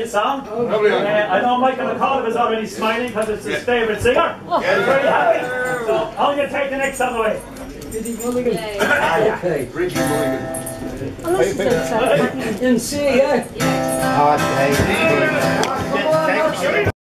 this song. Oh, I know Michael McCall is already smiling because it's his favourite singer. He's very happy. So I'm going to take the next song away. Diddy Mulligan. Yeah. Okay. Ricky Mulligan. In C, yeah? Okay.